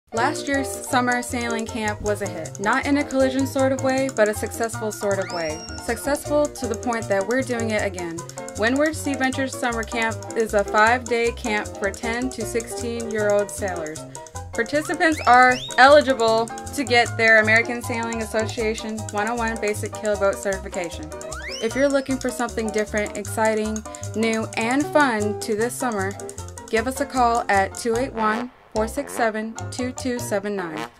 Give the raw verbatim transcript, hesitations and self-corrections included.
Last year's summer sailing camp was a hit. Not in a collision sort of way, but a successful sort of way. Successful to the point that we're doing it again. Windward SeaVenture Summer Camp is a five-day camp for ten to sixteen-year-old sailors. Participants are eligible to get their American Sailing Association one oh one Basic Keelboat Certification. If you're looking for something different, exciting, new, and fun to this summer, give us a call at two eight one, four six seven, two two seven nine.